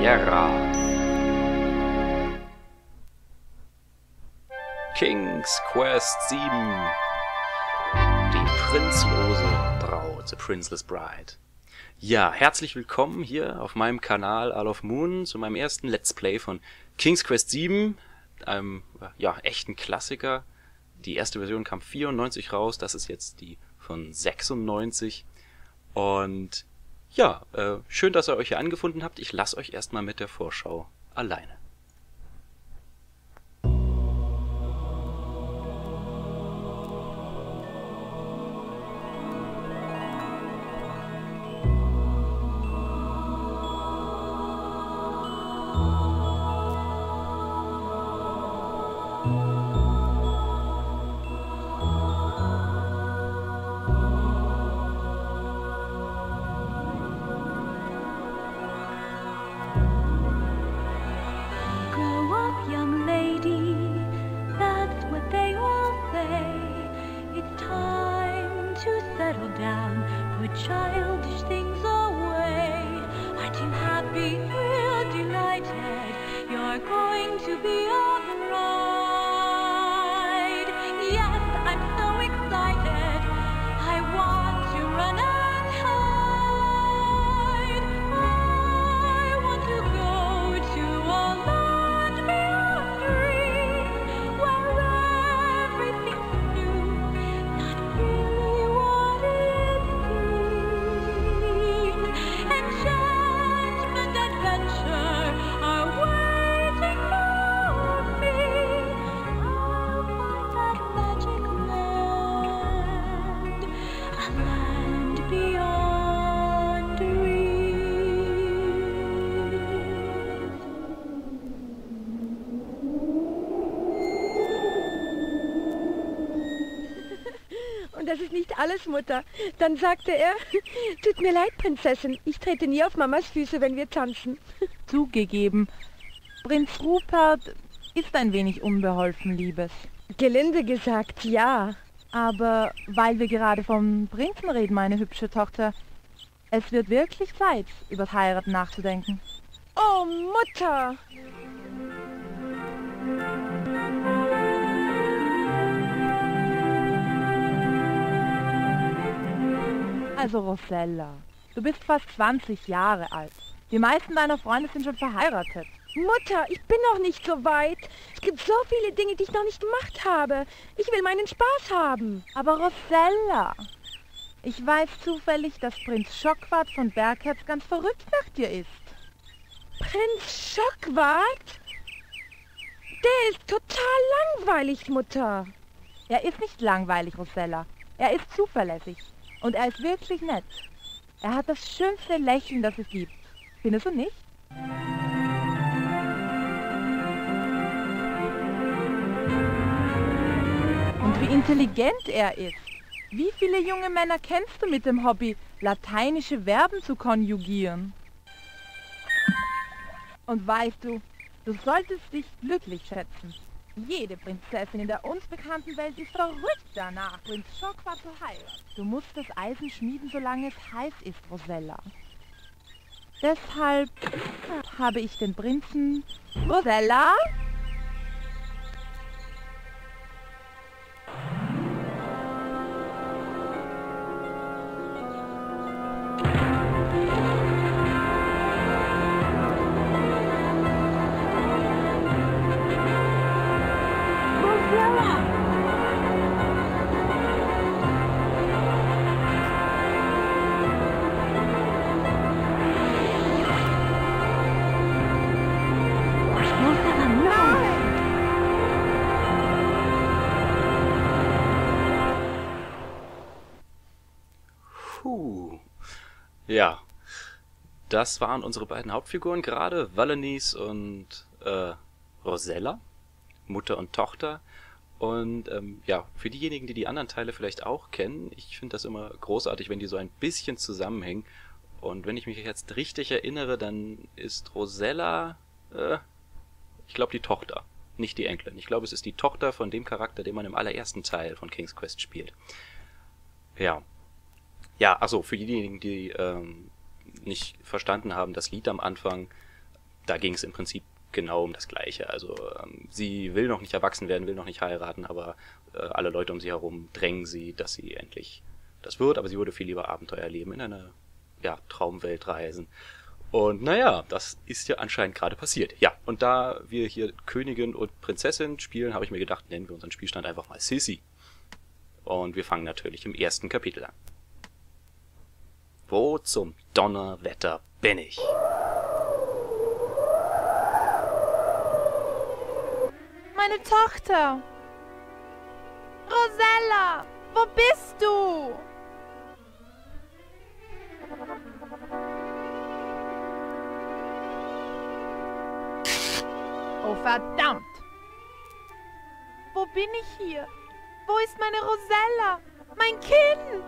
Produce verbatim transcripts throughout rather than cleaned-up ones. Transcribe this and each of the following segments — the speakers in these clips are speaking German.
Terra. King's Quest sieben. Die prinzlose Braut, The Princeless Bride. Ja, herzlich willkommen hier auf meinem Kanal Isle of Moon zu meinem ersten Let's Play von King's Quest sieben, einem ja, echten Klassiker. Die erste Version kam vierundneunzig raus, das ist jetzt die von sechsundneunzig. Und ja, äh, schön, dass ihr euch hier angefunden habt. Ich lasse euch erstmal mit der Vorschau alleine. Childish things away. Aren't you happy, thrilled, delighted? You're going to be a bride. Yes, I'm so excited. I want to run and hide. I want to go to a land beyond dreams, where everything's new, not really what it enchantment, adventure are waiting for me. I'll find that magic land, a land beyond dreams. Und das ist nicht alles, Mutter. Dann sagte er, tut mir leid, Prinzessin, ich trete nie auf Mamas Füße, wenn wir tanzen. Zugegeben, Prinz Rupert ist ein wenig unbeholfen, Liebes. Gelinde gesagt, ja. Aber weil wir gerade vom Prinzen reden, meine hübsche Tochter, es wird wirklich Zeit, übers Heiraten nachzudenken. Oh, Mutter! Also Rosella, du bist fast zwanzig Jahre alt. Die meisten deiner Freunde sind schon verheiratet. Mutter, ich bin noch nicht so weit. Es gibt so viele Dinge, die ich noch nicht gemacht habe. Ich will meinen Spaß haben. Aber Rosella, ich weiß zufällig, dass Prinz Schockwart von Bergherz ganz verrückt nach dir ist. Prinz Schockwart? Der ist total langweilig, Mutter. Er ist nicht langweilig, Rosella. Er ist zuverlässig. Und er ist wirklich nett. Er hat das schönste Lächeln, das es gibt. Findest du nicht? Und wie intelligent er ist. Wie viele junge Männer kennst du mit dem Hobby, lateinische Verben zu konjugieren? Und weißt du, du solltest dich glücklich schätzen. Jede Prinzessin in der uns bekannten Welt ist verrückt danach, Prinz Schockwart zu heiraten. Du musst das Eisen schmieden, solange es heiß ist, Rosella. Deshalb habe ich den Prinzen... Rosella? Puh. Ja, das waren unsere beiden Hauptfiguren gerade, Valenice und äh, Rosella, Mutter und Tochter. Und ähm, ja, für diejenigen, die die anderen Teile vielleicht auch kennen, ich finde das immer großartig, wenn die so ein bisschen zusammenhängen. Und wenn ich mich jetzt richtig erinnere, dann ist Rosella, äh, ich glaube, die Tochter, nicht die Enkelin. Ich glaube, es ist die Tochter von dem Charakter, den man im allerersten Teil von King's Quest spielt. Ja. Ja, achso, für diejenigen, die ähm, nicht verstanden haben, das Lied am Anfang, da ging es im Prinzip genau um das Gleiche. Also ähm, sie will noch nicht erwachsen werden, will noch nicht heiraten, aber äh, alle Leute um sie herum drängen sie, dass sie endlich das wird. Aber sie würde viel lieber Abenteuer erleben, in einer ja, Traumwelt reisen. Und naja, das ist ja anscheinend gerade passiert. Ja, und da wir hier Königin und Prinzessin spielen, habe ich mir gedacht, nennen wir unseren Spielstand einfach mal Sissy. Und wir fangen natürlich im ersten Kapitel an. Wo zum Donnerwetter bin ich? Meine Tochter! Rosella! Wo bist du? Oh, verdammt! Wo bin ich hier? Wo ist meine Rosella? Mein Kind!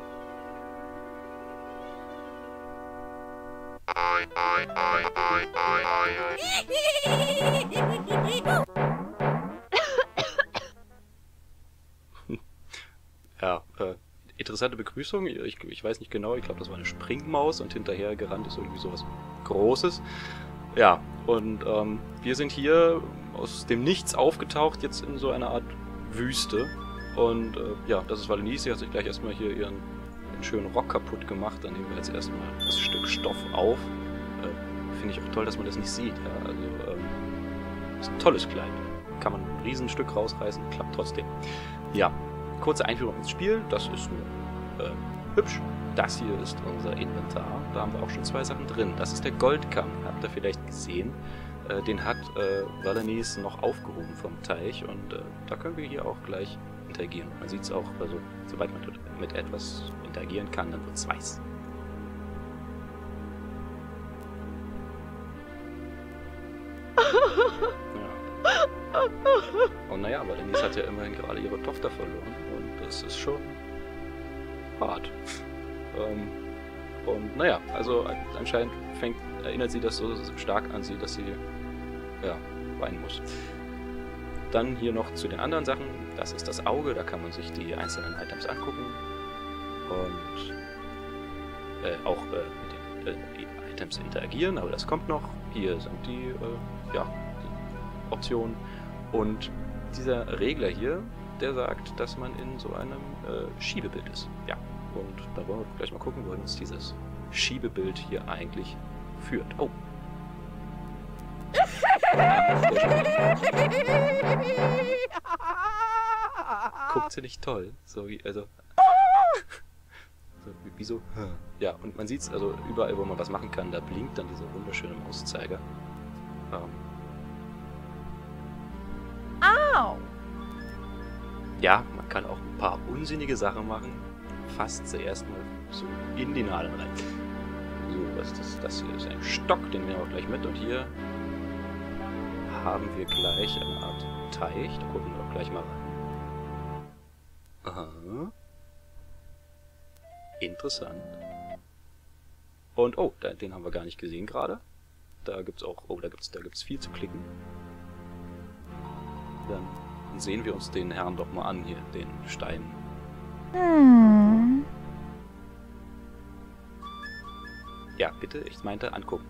Ja, äh, interessante Begrüßung. Ich, ich weiß nicht genau, ich glaube, das war eine Springmaus und hinterher gerannt ist irgendwie sowas Großes. Ja, und ähm, wir sind hier aus dem Nichts aufgetaucht, jetzt in so einer Art Wüste. Und äh, ja, das ist Valenice, sie hat sich gleich erstmal hier ihren, ihren schönen Rock kaputt gemacht. Dann nehmen wir jetzt erstmal das Stück Stoff auf. Äh, Finde ich auch toll, dass man das nicht sieht. Ja? Also, ähm, ist ein tolles Kleid. Kann man ein Riesenstück rausreißen, klappt trotzdem. Ja, kurze Einführung ins Spiel, das ist nur äh, hübsch. Das hier ist unser Inventar, da haben wir auch schon zwei Sachen drin. Das ist der Goldkamm, habt ihr vielleicht gesehen. Äh, den hat äh, Valenice noch aufgehoben vom Teich und äh, da können wir hier auch gleich interagieren. Man sieht es auch, also sobald man mit etwas interagieren kann, dann wird es weiß. Ja. Und naja, Valenice hat ja immerhin gerade ihre Tochter verloren und das ist schon hart. ähm, und naja, also anscheinend fängt, erinnert sie das so stark an sie, dass sie ja, weinen muss. Dann hier noch zu den anderen Sachen. Das ist das Auge, da kann man sich die einzelnen Items angucken. Und äh, auch äh, mit den äh, Items interagieren, aber das kommt noch. Hier sind die, äh, ja, die Optionen. Und dieser Regler hier, der sagt, dass man in so einem äh, Schiebebild ist. Ja, und da wollen wir gleich mal gucken, wohin uns dieses Schiebebild hier eigentlich führt. Oh. Guckt sie nicht toll? So wie, also... so, wie, wieso? Ja, und man sieht es, also überall, wo man was machen kann, da blinkt dann dieser wunderschöne Mauszeiger. Ähm, Au! Ja, man kann auch ein paar unsinnige Sachen machen. Fasst sie erstmal so in die Nadel rein. So, was ist das? Das hier ist ein Stock, den nehmen wir auch gleich mit. Und hier haben wir gleich eine Art Teich. Da gucken wir auch gleich mal rein. Aha. Interessant. Und, oh, den haben wir gar nicht gesehen gerade. Da gibt's auch, oh, da gibt's, da gibt's viel zu klicken. Dann sehen wir uns den Herrn doch mal an hier, den Stein. Hm. Ja, bitte, ich meinte angucken.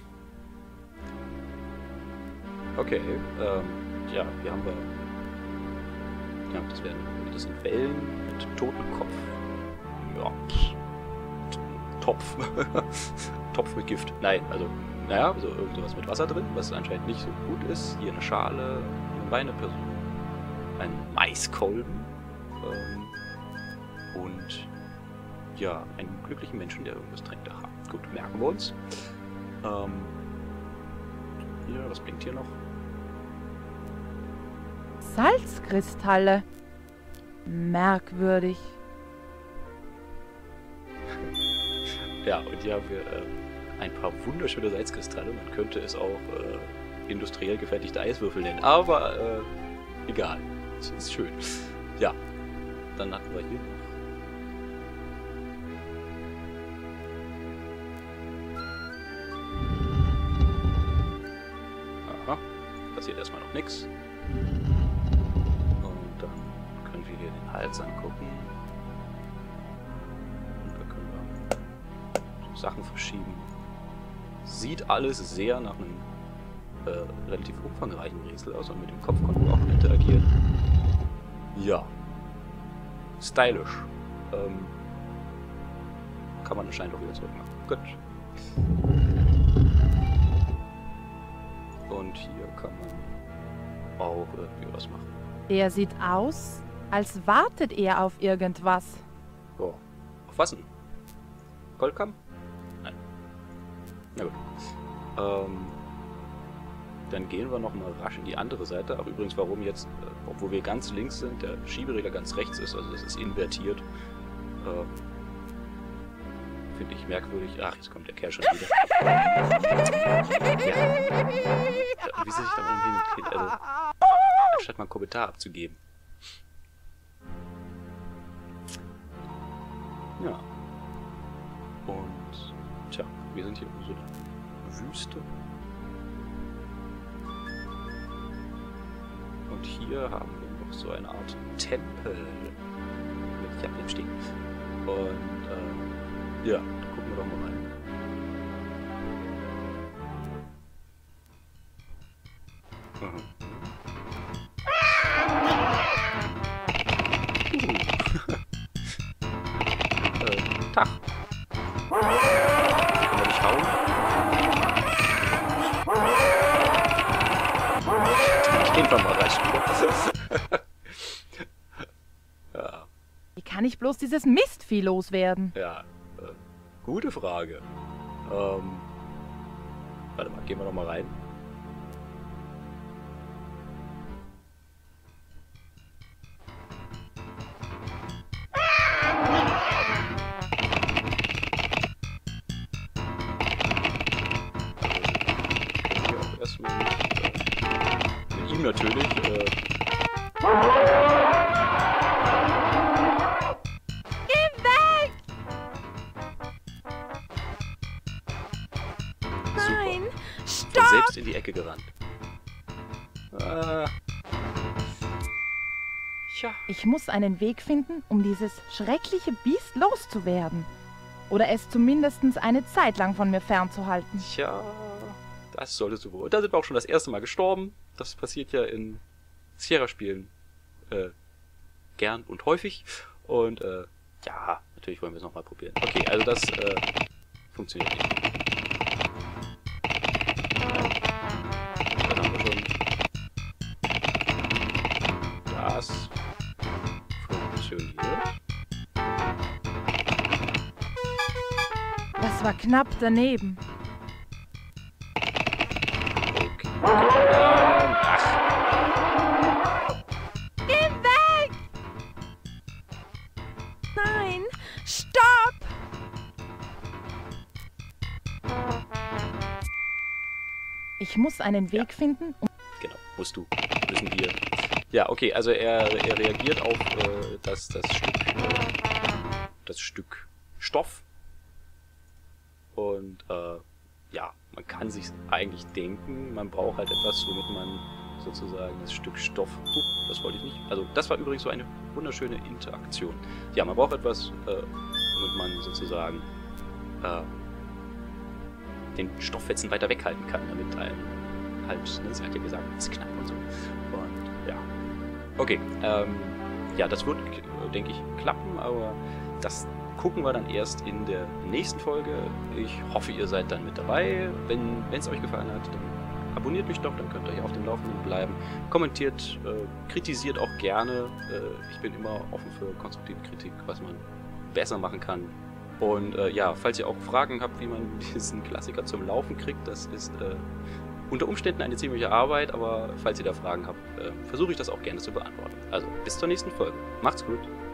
Okay, ähm, ja, hier haben wir... Ja, das werden, das sind Wellen mit totem Kopf. Ja, Topf. Topf mit Gift. Nein, also, naja, so irgendwas mit Wasser drin, was anscheinend nicht so gut ist. Hier eine Schale, eine Beineperson. Ein Maiskolben ähm, und ja, einen glücklichen Menschen, der irgendwas trinkt. Aha, gut, merken wir uns. Ähm, hier, was blinkt hier noch? Salzkristalle. Merkwürdig. Ja, und hier haben wir äh, ein paar wunderschöne Salzkristalle. Man könnte es auch äh, industriell gefertigte Eiswürfel nennen, aber äh, egal. Das ist schön. Ja, dann hatten wir hier noch. Aha, passiert erstmal noch nichts. Und dann können wir hier den Hals angucken. Und da können wir Sachen verschieben. Sieht alles sehr nach einem äh, relativ umfangreichen Rätsel aus und mit dem Kopf konnten wir auch interagieren. Ja. Stylisch. Ähm, kann man anscheinend auch wieder zurück machen. Gut. Und hier kann man auch irgendwie was machen. Der sieht aus, als wartet er auf irgendwas. Oh. Auf was denn? Goldkamm? Nein. Na gut. Ähm, dann gehen wir nochmal rasch in die andere Seite. Ach übrigens, warum jetzt, äh, obwohl wir ganz links sind, der Schieberegler ganz rechts ist, also das ist invertiert. Ähm, Finde ich merkwürdig. Ach, jetzt kommt der Kerl schon wieder. Ja. Wie soll ich da mal hin? Also, anstatt mal einen Kommentar abzugeben. Ja. Und, tja, wir sind hier in so einer Wüste. Und hier haben wir noch so eine Art Tempel mit Japan stehen. Und, äh, ja, da gucken wir doch mal rein. Mhm. äh, Tag. Kann man nicht hauen? Stehen wir mal rein. Ja. Wie kann ich bloß dieses Mistvieh loswerden? Ja, äh, gute Frage. Ähm, warte mal, gehen wir noch mal rein. Hier auch erstmal nicht, äh, mit ihm natürlich. Äh, Nein, von stopp! selbst in die Ecke gerannt. Äh, ja. Ich muss einen Weg finden, um dieses schreckliche Biest loszuwerden. Oder es zumindest eine Zeit lang von mir fernzuhalten. Tja, das solltest du wohl. Da sind wir auch schon das erste Mal gestorben. Das passiert ja in Sierra-Spielen äh, gern und häufig. Und äh, ja, natürlich wollen wir es nochmal probieren. Okay, also das äh, funktioniert nicht. Dann haben wir schon. Das funktioniert. Das war knapp daneben. Okay. Ähm, ach, Geh weg! Nein, stopp! Ich muss einen Weg Ja. finden, um... genau, musst du. Müssen wir. Ja, okay, also er, er reagiert auf äh, das, das Stück äh, das Stück Stoff. Und äh, ja, man kann sich eigentlich denken, man braucht halt etwas, womit man sozusagen das Stück Stoff... Uh, das wollte ich nicht. Also das war übrigens so eine wunderschöne Interaktion. Ja, man braucht etwas, äh, womit man sozusagen äh, den Stofffetzen weiter weghalten kann, damit ein halt, ne, sie hat ja gesagt, es ist knapp und so. Und ja. Okay, ähm, ja, das wird, denke ich, klappen, aber das gucken wir dann erst in der nächsten Folge. Ich hoffe, ihr seid dann mit dabei. Wenn es euch gefallen hat, dann abonniert mich doch, dann könnt ihr hier auf dem Laufenden bleiben. Kommentiert, äh, kritisiert auch gerne. Äh, ich bin immer offen für konstruktive Kritik, was man besser machen kann. Und äh, ja, falls ihr auch Fragen habt, wie man diesen Klassiker zum Laufen kriegt, das ist äh, unter Umständen eine ziemliche Arbeit, aber falls ihr da Fragen habt, äh, versuche ich das auch gerne zu beantworten. Also, bis zur nächsten Folge. Macht's gut!